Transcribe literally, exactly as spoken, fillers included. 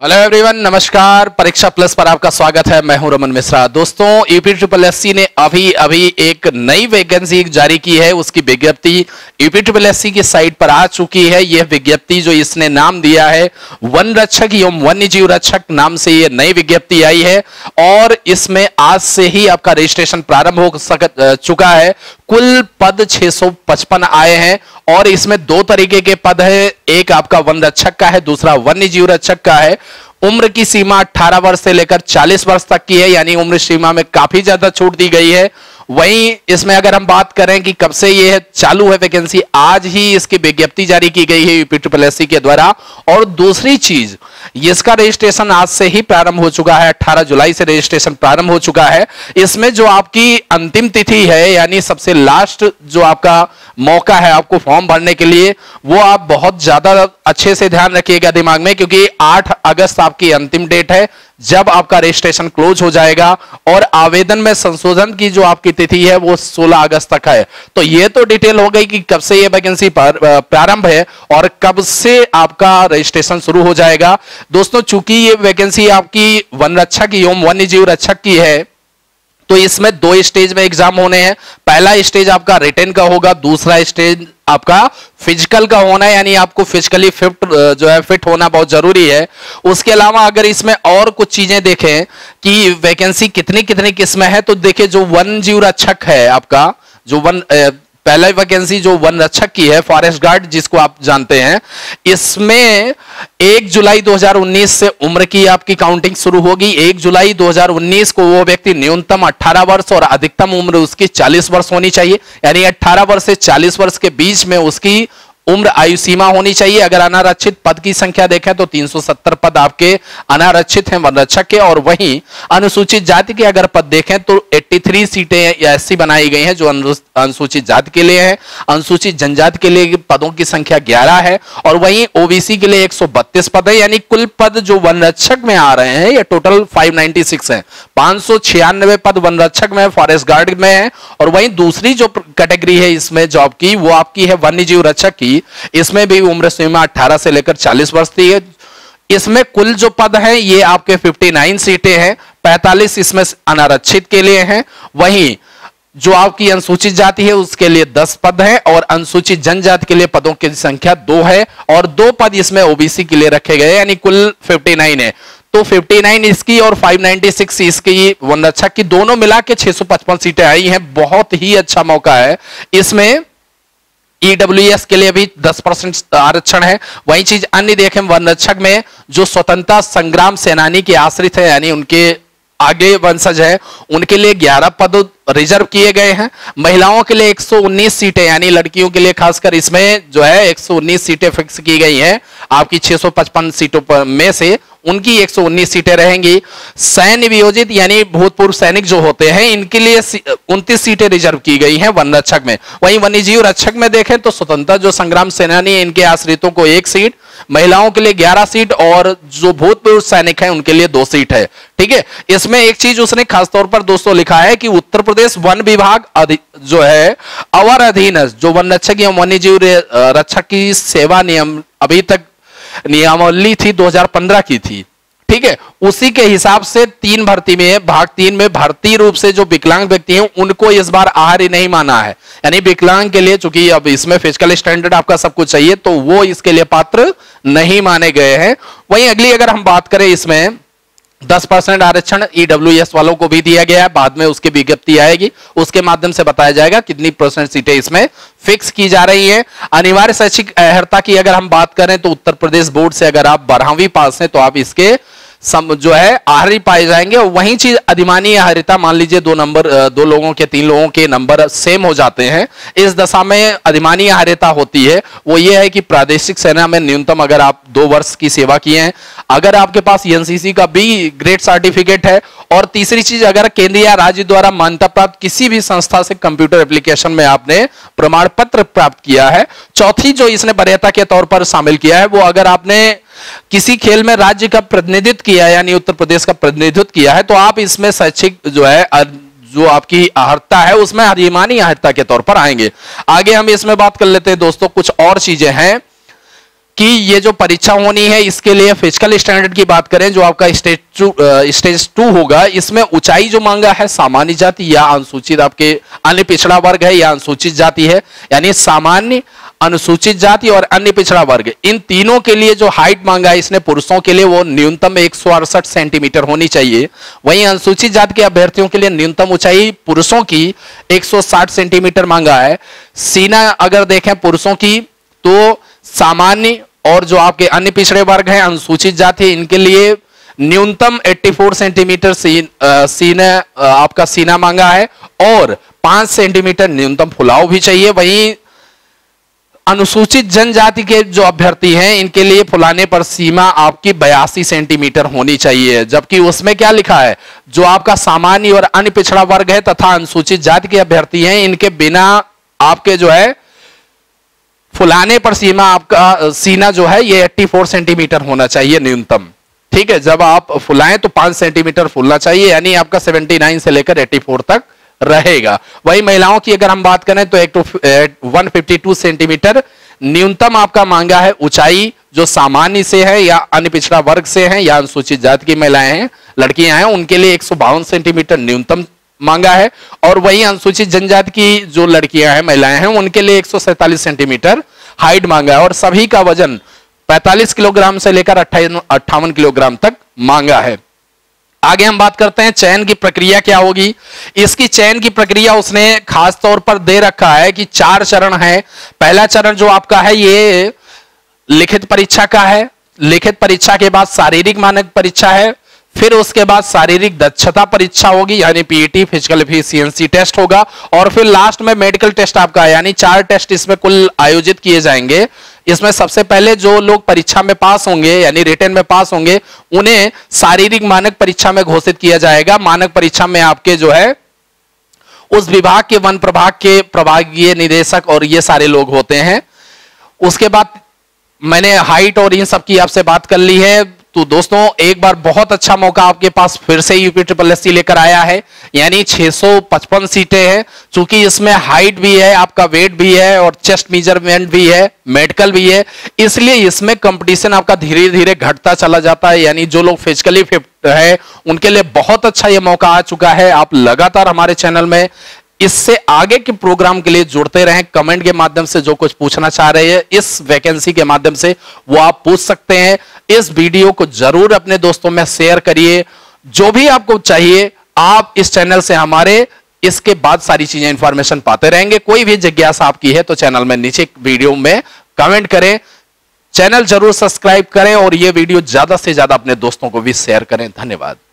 Hello everyone, नमस्कार। परीक्षा plus पर आपका स्वागत है। मैं हूं रमन मिश्रा। दोस्तों, यूपी ट्रिपल एस सी ने अभी अभी एक नई वैकेंसी जारी की है। उसकी विज्ञप्ति यूपी ट्रिपल एस सी की साइट पर आ चुकी है। यह विज्ञप्ति जो इसने नाम दिया है वन रक्षक एवं वन्य जीव रक्षक नाम से ये नई विज्ञप्ति आई है और इसमें आज से ही आपका रजिस्ट्रेशन प्रारंभ हो सक चुका है। कुल पद छह सौ पचपन आए हैं और इसमें दो तरीके के पद है। एक आपका वन रक्षक का है, दूसरा वन्य जीव रक्षक का है। उम्र की सीमा अठारह वर्ष से लेकर चालीस वर्ष तक की है, यानी उम्र सीमा में काफी ज्यादा छूट दी गई है। वहीं इसमें अगर हम बात करें कि कब से ये चालू है वैकेंसी, आज ही इसकी विज्ञप्ति जारी की गई है यूपी ट्रिपल एस सी के द्वारा। और दूसरी चीज, इसका रजिस्ट्रेशन आज से ही प्रारंभ हो चुका है। अठारह जुलाई से रजिस्ट्रेशन प्रारंभ हो चुका है। इसमें जो आपकी अंतिम तिथि है, यानी सबसे लास्ट जो आपका मौका है आपको फॉर्म भरने के लिए, वो आप बहुत ज्यादा अच्छे से ध्यान रखिएगा दिमाग में, क्योंकि आठ अगस्त आपकी अंतिम डेट है जब आपका रजिस्ट्रेशन क्लोज हो जाएगा और आवेदन में संशोधन की जो आपकी तिथि है वो सोलह अगस्त तक है। तो ये तो डिटेल हो गई कि कब से ये वैकेंसी प्रारंभ है और कब से आपका रजिस्ट्रेशन शुरू हो जाएगा। दोस्तों, चूंकि ये वैकेंसी आपकी वन रक्षक एवं वन्य जीव रक्षक की है, तो इसमें दो स्टेज में एग्जाम होने हैं। पहला स्टेज आपका रिटन का होगा, दूसरा स्टेज आपका फिजिकल का होना है, यानी आपको फिजिकली फिट जो है फिट होना बहुत जरूरी है। उसके अलावा अगर इसमें और कुछ चीजें देखें कि वैकेंसी कितनी कितनी किस्में हैं, तो देखिए जो वन जीव रक्षक है आपका, जो वन पहला वैकेंसी जो वन रक्षक की है, फॉरेस्ट गार्ड जिसको आप जानते हैं, इसमें एक जुलाई दो हज़ार उन्नीस से उम्र की आपकी काउंटिंग शुरू होगी। एक जुलाई दो हज़ार उन्नीस को वो व्यक्ति न्यूनतम अठारह वर्ष और अधिकतम उम्र उसकी चालीस वर्ष होनी चाहिए, यानी अठारह वर्ष से चालीस वर्ष के बीच में उसकी उम्र आयु सीमा होनी चाहिए। अगर अनारक्षित पद की संख्या देखें तो तीन सौ सत्तर पद आपके अनारक्षित हैं वन रक्षक के, और वहीं अनुसूचित जाति के अगर पद देखें तो तिरासी सीटें या एससी बनाई गई हैं जो अनुसूचित जाति के लिए है। अनुसूचित जनजाति के लिए पदों की संख्या ग्यारह है और वहीं ओबीसी के लिए एक सौ बत्तीस पद है। यानी कुल पद जो वन रक्षक में आ रहे हैं ये टोटल पाँच सौ छियानवे है। पांच सौ छियानवे पद वन रक्षक में, फॉरेस्ट गार्ड में है। और वहीं दूसरी जो कैटेगरी है इसमें जॉब की, वो आपकी है वन्य जीव रक्षक की। इसमें भी उम्र सीमा अठारह से लेकर चालीस वर्ष की है। इसमें कुल जो पद हैं ये आपके उनसठ सीटें हैं, पैंतालीस इसमें अनारक्षित के लिए हैं। वहीं जो आपकी अनुसूचित जाति है उसके लिए दस पद हैं और अनुसूचित जनजाति के लिए पदों की संख्या दो है और दो पद इसमें ओबीसी के लिए रखे गए, यानी कुल उनसठ है। तो उनसठ इसकी और पाँच सौ छियानवे इसकी वन रक्षक की, दोनों मिला के छह सौ पचपन सीटें आई हैं। बहुत ही अच्छा मौका है। इसमें ईडब्ल्यूएस के लिए भी दस परसेंट आरक्षण है। वही चीज अन्य देखें, वन रक्षक में जो स्वतंत्रता संग्राम सेनानी के आश्रित है, यानी उनके आगे वंशज है, उनके लिए ग्यारह पद रिजर्व किए गए हैं। महिलाओं के लिए एक सौ उन्नीस सीटें, यानी लड़कियों के लिए खासकर इसमें जो है एक सौ उन्नीस सीटें फिक्स की गई हैं। आपकी छह सौ पचपन सीटों में से उनकी एक सौ उन्नीस सीटें रहेंगी। सैन्य वियोजित यानी भूतपूर्व सैनिक जो होते हैं, इनके लिए उनतीस सीटें रिजर्व की गई हैं वन रक्षक में। वहीं वन्यजीव रक्षक में देखें तो स्वतंत्रता जो संग्राम सेनानी है इनके आश्रितों को एक सीट, महिलाओं के लिए ग्यारह सीट और जो भूतपूर्व सैनिक हैं उनके लिए दो सीट है। ठीक है। इसमें एक चीज उसने खासतौर पर दोस्तों लिखा है कि उत्तर प्रदेश वन विभाग जो है अवर अधीन जो वन रक्षक एवं वन्यजीव रक्षक की सेवा नियम अभी तक नियमावली थी दो हज़ार पंद्रह की थी। ठीक है। उसी के हिसाब से तीन भर्ती में भाग तीन में भारतीय रूप से जो विकलांग व्यक्ति हैं उनको इस बार आहारी नहीं माना है, यानी विकलांग के लिए चूंकि अब इसमें फिजिकल स्टैंडर्ड आपका सब कुछ चाहिए तो वो इसके लिए पात्र नहीं माने गए हैं। वहीं अगली अगर हम बात करें, इसमें दस परसेंट आरक्षण ईडब्ल्यूएस वालों को भी दिया गया है। बाद में उसकी विज्ञप्ति आएगी, उसके माध्यम से बताया जाएगा कितनी परसेंट सीटें इसमें फिक्स की जा रही है। अनिवार्य शैक्षिक अर्हता की अगर हम बात करें तो उत्तर प्रदेश बोर्ड से अगर आप बारहवीं पास हैं तो आप इसके सम जो है आहारी पाए जाएंगे। वहीं चीज अधिमानी आहारिता, मान लीजिए दो नंबर दो लोगों के तीन लोगों के नंबर सेम हो जाते हैं, इस दशा में अधिमानी आहारिता होती है। वो ये है कि प्रादेशिक सेना में न्यूनतम अगर आप दो वर्ष की सेवा किए हैं, अगर आपके पास एनसीसी का बी ग्रेड सर्टिफिकेट है, और तीसरी चीज अगर केंद्र या राज्य द्वारा मान्यता प्राप्त किसी भी संस्था से कंप्यूटर एप्लीकेशन में आपने प्रमाण पत्र प्राप्त किया है। चौथी जो इसने वरीयता के तौर पर शामिल किया है वो अगर आपने किसी खेल में राज्य का प्रतिनिधित्व किया है, यानी उत्तर प्रदेश का प्रतिनिधित्व किया है, तो आप इसमें शैक्षिक जो है जो आपकी अहर्ता है उसमें अधिमानी अहर्ता के तौर पर आएंगे। आगे हम इसमें बात कर लेते हैं दोस्तों। कुछ और चीजें हैं कि ये जो परीक्षा होनी है इसके लिए फिजिकल स्टैंडर्ड की बात करें, जो आपका स्टेज टू स्टेज टू होगा, इसमें ऊंचाई जो मांगा है सामान्य जाति या अनुसूचित आपके अन्य पिछड़ा वर्ग है या अनुसूचित जाति है, यानी सामान्य, अनुसूचित जाति और अन्य पिछड़ा वर्ग, इन तीनों के लिए जो हाइट मांगा है इसने पुरुषों के लिए वो न्यूनतम एक सौ अड़सठ सेंटीमीटर होनी चाहिए। वहीं अनुसूचित जाति के अभ्यर्थियों के लिए न्यूनतम ऊंचाई पुरुषों की एक सौ साठ सेंटीमीटर मांगा है। सीना अगर देखें पुरुषों की तो सामान्य और जो आपके अन्य पिछड़े वर्ग हैं अनुसूचित जाति, इनके लिए न्यूनतम चौरासी सेंटीमीटर सी, सीना आपका सीना मांगा है और पांच सेंटीमीटर न्यूनतम फुलाव भी चाहिए। वहीं अनुसूचित जनजाति के जो अभ्यर्थी हैं इनके लिए फुलाने पर सीमा आपकी बयासी सेंटीमीटर होनी चाहिए, जबकि उसमें क्या लिखा है, जो आपका सामान्य और अन्य पिछड़ा वर्ग है तथा अनुसूचित जाति के अभ्यर्थी हैं इनके बिना आपके जो है फुलाने पर सीमा आपका सीना जो है ये चौरासी सेंटीमीटर होना चाहिए न्यूनतम। ठीक है, जब आप फुलाएं तो पांच सेंटीमीटर फुलना चाहिए, यानी आपका उन्यासी से लेकर चौरासी तक रहेगा। वही महिलाओं की अगर हम बात करें तो एक तो एक सौ बावन सेंटीमीटर न्यूनतम आपका मांगा है ऊंचाई, जो सामान्य से है या अन्य पिछड़ा वर्ग से है या अनुसूचित जाति की महिलाएं हैं, लड़कियां हैं, उनके लिए एक सौ बावन सेंटीमीटर न्यूनतम मांगा है। और वही अनुसूचित जनजाति की जो लड़कियां हैं, महिलाएं हैं, उनके लिए एक सौ सैंतालीस सेंटीमीटर हाइट मांगा है और सभी का वजन पैंतालीस किलोग्राम से लेकर अट्ठावन किलोग्राम तक मांगा है। आगे हम बात करते हैं चयन की प्रक्रिया क्या होगी। इसकी चयन की प्रक्रिया उसने खास तौर पर दे रखा है कि चार चरण है। पहला चरण जो आपका है ये लिखित परीक्षा का है, लिखित परीक्षा के बाद शारीरिक मानक परीक्षा है, फिर उसके बाद शारीरिक दक्षता परीक्षा होगी यानी पीईटी फिजिकल एफिशिएंसी टेस्ट होगा, और फिर लास्ट में मेडिकल टेस्ट आपका है, यानी चार टेस्ट इसमें कुल आयोजित किए जाएंगे। इसमें सबसे पहले जो लोग परीक्षा में पास होंगे यानी रिटन में पास होंगे उन्हें शारीरिक मानक परीक्षा में घोषित किया जाएगा। मानक परीक्षा में आपके जो है उस विभाग के वन प्रभाग के प्रभागीय निदेशक और ये सारे लोग होते हैं। उसके बाद मैंने हाइट और इन सब की आपसे बात कर ली है। तो दोस्तों एक बार बहुत अच्छा मौका आपके पास फिर से यूपी ट्रिपल एससी लेकर आया है, यानी छह सौ पचपन सीटें हैं। चूंकि इसमें हाइट भी है, आपका वेट भी है और चेस्ट मेजरमेंट भी है, मेडिकल भी है, इसलिए इसमें कंपटीशन आपका धीरे धीरे घटता चला जाता है। यानी जो लोग फिजिकली फिट है उनके लिए बहुत अच्छा ये मौका आ चुका है। आप लगातार हमारे चैनल में इससे आगे के प्रोग्राम के लिए जुड़ते रहें। कमेंट के माध्यम से जो कुछ पूछना चाह रहे हैं इस वैकेंसी के माध्यम से वो आप पूछ सकते हैं। इस वीडियो को जरूर अपने दोस्तों में शेयर करिए। जो भी आपको चाहिए आप इस चैनल से हमारे इसके बाद सारी चीजें इंफॉर्मेशन पाते रहेंगे। कोई भी जिज्ञासा आपकी है तो चैनल में नीचे वीडियो में कमेंट करें, चैनल जरूर सब्सक्राइब करें और यह वीडियो ज्यादा से ज्यादा अपने दोस्तों को भी शेयर करें। धन्यवाद।